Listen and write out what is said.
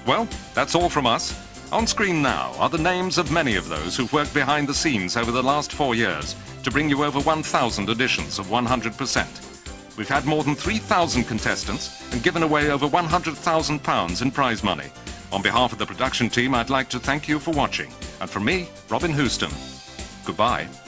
Well, that's all from us. On screen now are the names of many of those who've worked behind the scenes over the last 4 years to bring you over 1,000 editions of 100%. We've had more than 3,000 contestants and given away over £100,000 in prize money. On behalf of the production team, I'd like to thank you for watching. And from me, Robin Houston, goodbye.